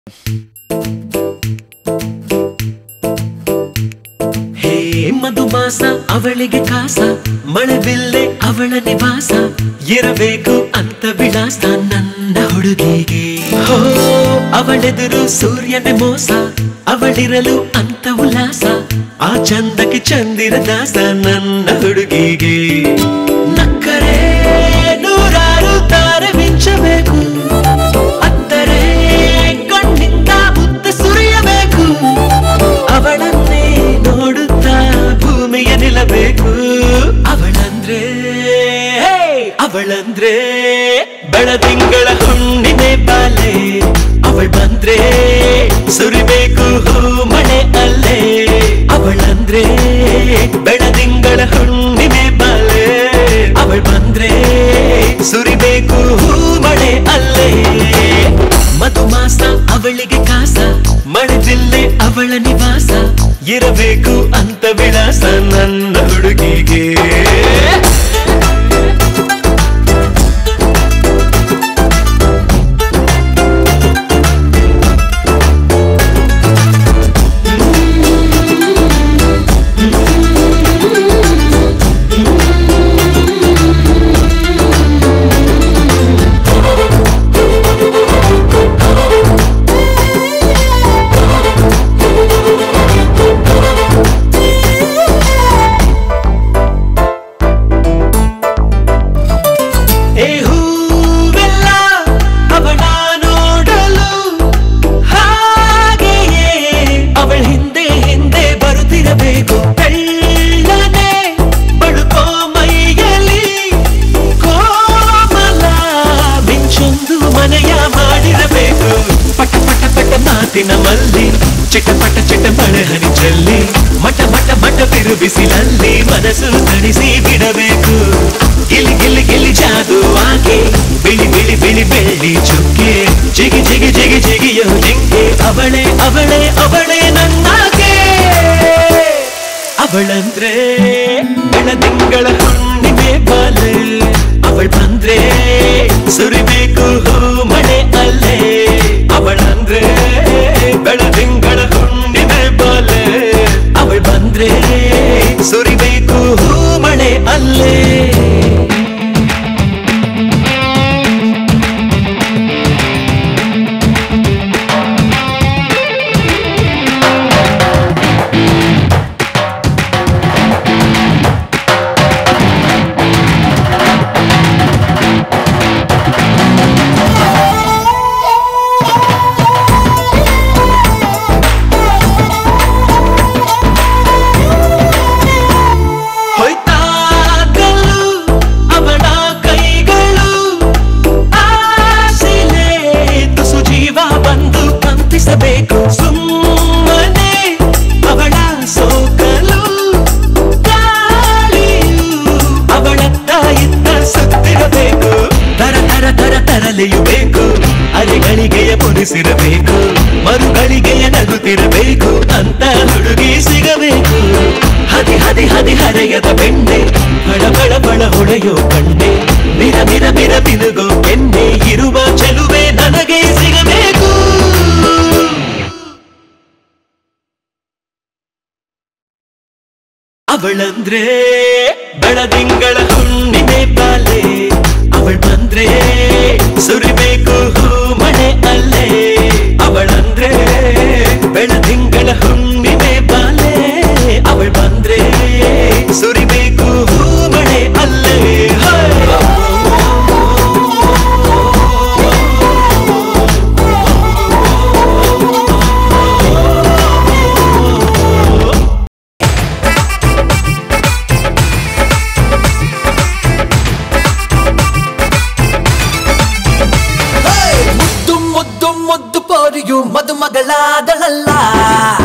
ಹೇ ಮಧುಮಾಸ ಅವಳಿಗೆ ಕಾಸ ಮಳೆಬಿಲ್ಲೆ ಅವಳ ನಿವಾಸ ಇರಬೇಕು ಅಂತ ವಿಳಾಸ ನನ್ನ ಹುಡುಗಿಗೆ. ಹೋ ಅವಳೆದುರು ಸೂರ್ಯನ ಮೋಸ ಅವಳಿರಲು ಅಂತ ಉಲ್ಲಾಸ ಆ ಚಂದಕ್ಕೆ ಚಂದಿರ ದಾಸ ನನ್ನ ಹುಡುಗಿಗೆ. ನಕ್ಕರೆ ನೂರಾರು ತಾರೆ ಮಿಂಚಬೇಕು ಅತ್ತರೆ ಕಣ್ಣಿಂದ ಮುತ್ತ ಸುರಿಯಬೇಕು ಅವಳನ್ನೇ ನೋಡುತ್ತಾ ಭೂಮಿಯ ನಿಲ್ಲಬೇಕು. ಅವಳಂದ್ರೆ ಬೆಳದಿಂಗಳ ಹುಣ್ಣಿಮೆ ಬಾಲೆ ಅವಳು ಬಂದ್ರೆ ಸುರಿಬೇಕು ಹೂ ಮಳೆ ಅಲ್ಲೇ. ಅವಳಂದ್ರೆ ಬೆಳದಿಂಗಳ ಹುಣ್ಣಿಮೆ ಬಾಲೆ ಅವಳು ಬಂದ್ರೆ ಸುರಿಬೇಕು ಹೂ ಮಳೆ ಅಲ್ಲೇ. ಮಧುಮಾಸ ಅವಳಿಗೆ ಕಾಸ ಮಳೆಜಿಲ್ಲೆ ಅವಳ ನಿವಾಸ ಇರಬೇಕು ಅಂತ ವಿಳಾಸ ನನ್ನ ಹುಡುಗಿಗೆ. ಮಲ್ಲಿ ಚಿಟಪಟ ಚಿಟ ಮಳೆ ಹನಿ ಚೆಲ್ಲಿ ಮಟ ಮಟ ಮಟ ಬಿರುಬಿಸಿಲಲ್ಲಿ ಮನಸ್ಸು ತಣಿಸಿ ಬಿಡಬೇಕು. ಗಿಲಿ ಗಿಲಿ ಗಿಲಿ ಜಾದುವಾಗೆ ಬಿಳಿ ಬಿಳಿ ಬಿಳಿ ಬೆಳ್ಳಿ ಚುಕ್ಕೆ ಜಿಗಿ ಜಿಗಿ ಜಿಗಿ ಜಿಗಿಯೋ ಜಿಂಕೆ ಅವಳೇ ಅವಳೇ ಅವಳೇ ನನ್ನಾಗೆ. ಅವಳಂದ್ರೆ ಬೆಳದಿಂಗಳ ಹುಣ್ಣಿಮೆ ಬಾಲೆ ಅವಳು ಬಂದ್ರೆ ಸುರಿಬೇಕು ಹೂ ಮಳೆ ಅಲ್ಲೇ. ಅವಳಂದ್ರೆ ಬೆಳದಿಂಗಳ ಹುಣ್ಣಿಮೆ ಬಾಲೆ ಅವಳು ಬಂದ್ರೆ ಸುರಿಬೇಕು ಹೂ ಮಳೆ ಅಲ್ಲೇ. ಸುಮ್ಮನೆ ಅವಳ ಸೋಕಲು ಗಾಳಿಯು ಅವಳತ್ತ ಇತ್ತ ಸುತ್ತಿರಬೇಕು. ತರ ತರ ತರ ತರಲೆಯಬೇಕು ಅಲೆಗಳಿಗೆಯ ಮುನಿಸಿರಬೇಕು ಮರುಗಳಿಗೆಯ ನಗುತ್ತಿರಬೇಕು ಅಂತ ಹುಡುಗಿ ಸಿಗಬೇಕು. ಹದಿ ಹದಿ ಹದಿ ಹರೆಯದ ಬೆಣ್ಣೆ ಬಳ ಬಳ ಬಳ ಹೊಳೆಯೋ ಕಣ್ಣೆ ಮಿರ ಮಿರ ಮಿರ ಬಿನುಗೋ ಎಣ್ಣೆ ಇರುವ ಚೆಲುವೆ ನನಗೆ ಸಿಗಬೇಕು. ಅವಳಂದ್ರೆ ಬೆಳದಿಂಗಳ ಹುಣ್ಣಿಮೆ ಬಾಲೆ ಅವಳು ಬಂದ್ರೆ ಸುರಿಬೇಕು ಹೂ ಮಳೆ ಅಲ್ಲೇ. ಅವಳಂದ್ರೆ ಬೆಳದಿಂಗಳ ಹುಣ್ಣಿಮೆ ಬಾಲೆ ಅವಳು ಬಂದ್ರೆ ಸುರಿಬೇಕು ಹೂ ಮಳೆ ಅಲ್ಲೇ. ಮದುಮಗಳಾದಳಲ್ಲ